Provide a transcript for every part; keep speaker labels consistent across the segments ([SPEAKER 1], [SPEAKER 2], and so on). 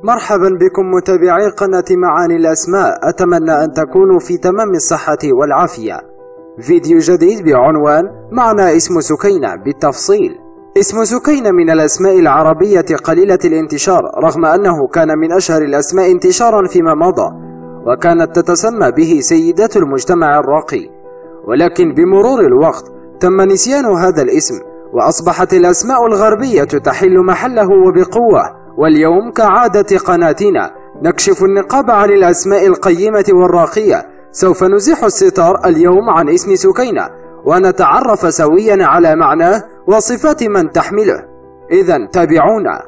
[SPEAKER 1] مرحبا بكم متابعي قناة معاني الأسماء، أتمنى أن تكونوا في تمام الصحة والعافية. فيديو جديد بعنوان معنى اسم سكينة بالتفصيل. اسم سكينة من الأسماء العربية قليلة الانتشار، رغم أنه كان من أشهر الأسماء انتشارا فيما مضى، وكانت تتسمى به سيدات المجتمع الراقي، ولكن بمرور الوقت تم نسيان هذا الاسم، وأصبحت الأسماء الغربية تحل محله وبقوة. واليوم كعادة قناتنا نكشف النقاب عن الأسماء القيمة والراقية. سوف نزيح الستار اليوم عن اسم سكينة، ونتعرف سويا على معناه وصفات من تحمله. إذن تابعونا.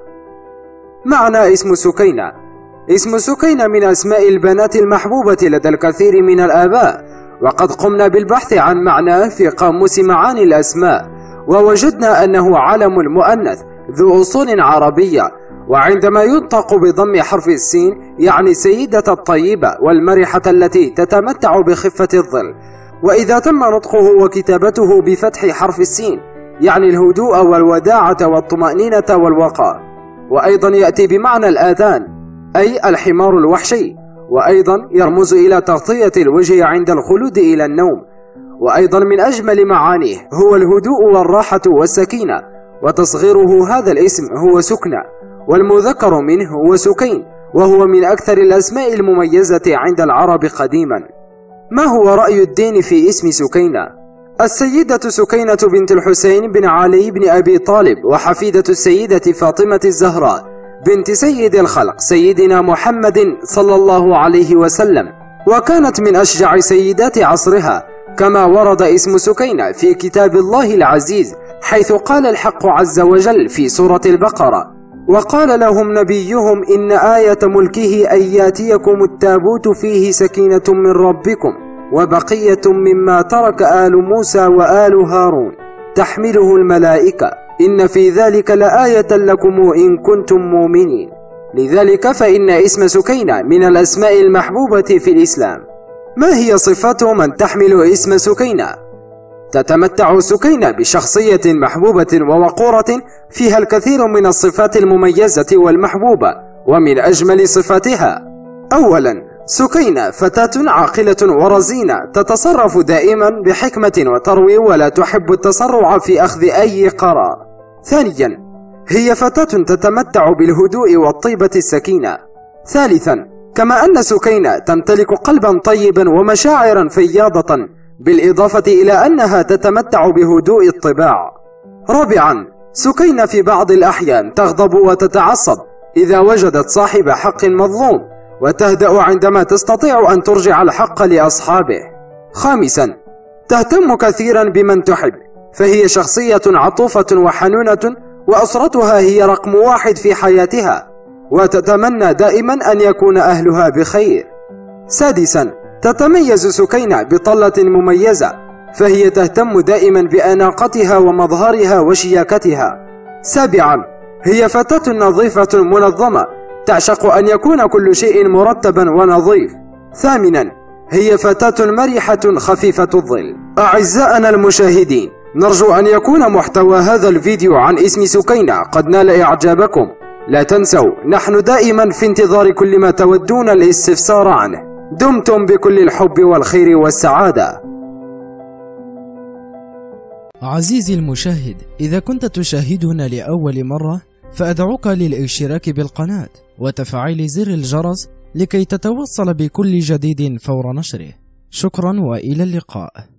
[SPEAKER 1] معنى اسم سكينة. اسم سكينة من أسماء البنات المحبوبة لدى الكثير من الآباء، وقد قمنا بالبحث عن معناه في قاموس معاني الأسماء، ووجدنا أنه علم مؤنث ذو أصول عربية، وعندما ينطق بضم حرف السين يعني سيدة الطيبة والمرحة التي تتمتع بخفة الظل، وإذا تم نطقه وكتابته بفتح حرف السين يعني الهدوء والوداعة والطمأنينة والوقار. وأيضا يأتي بمعنى الآذان أي الحمار الوحشي، وأيضا يرمز إلى تغطية الوجه عند الخلود إلى النوم. وأيضا من أجمل معانيه هو الهدوء والراحة والسكينة، وتصغيره هذا الاسم هو سكنة، والمذكر منه هو سكين، وهو من أكثر الأسماء المميزة عند العرب قديما. ما هو رأي الدين في اسم سكينة؟ السيدة سكينة بنت الحسين بن علي بن أبي طالب، وحفيدة السيدة فاطمة الزهراء بنت سيد الخلق سيدنا محمد صلى الله عليه وسلم، وكانت من أشجع سيدات عصرها، كما ورد اسم سكينة في كتاب الله العزيز، حيث قال الحق عز وجل في سورة البقرة: وقال لهم نبيهم إن آية ملكه أن ياتيكم التابوت فيه سكينة من ربكم وبقية مما ترك آل موسى وآل هارون تحمله الملائكة إن في ذلك لآية لكم إن كنتم مؤمنين. لذلك فإن اسم سكينة من الأسماء المحبوبة في الإسلام. ما هي صفات من تحمل اسم سكينة؟ تتمتع سكينة بشخصية محبوبة ووقورة فيها الكثير من الصفات المميزة والمحبوبة، ومن أجمل صفاتها: أولا، سكينة فتاة عاقلة ورزينة، تتصرف دائما بحكمة وتروي ولا تحب التسرع في أخذ أي قرار. ثانيا، هي فتاة تتمتع بالهدوء والطيبة السكينة. ثالثا، كما أن سكينة تمتلك قلبا طيبا ومشاعرا فياضة، بالإضافة إلى أنها تتمتع بهدوء الطباع. رابعا، سكينة في بعض الأحيان تغضب وتتعصب إذا وجدت صاحب حق مظلوم، وتهدأ عندما تستطيع أن ترجع الحق لأصحابه. خامسا، تهتم كثيرا بمن تحب، فهي شخصية عطوفة وحنونة، وأسرتها هي رقم واحد في حياتها، وتتمنى دائما أن يكون أهلها بخير. سادسا، تتميز سكينة بطلة مميزة، فهي تهتم دائما بأناقتها ومظهرها وشياكتها. سابعا، هي فتاة نظيفة منظمة، تعشق أن يكون كل شيء مرتبا ونظيف. ثامنا، هي فتاة مرحة خفيفة الظل. أعزائنا المشاهدين، نرجو أن يكون محتوى هذا الفيديو عن اسم سكينة قد نال إعجابكم. لا تنسوا، نحن دائما في انتظار كل ما تودون الاستفسار عنه. دمتم بكل الحب والخير والسعادة.
[SPEAKER 2] عزيزي المشاهد، إذا كنت تشاهدنا لأول مرة فأدعوك للاشتراك بالقناة وتفعيل زر الجرس لكي تتوصل بكل جديد فور نشره. شكرا وإلى اللقاء.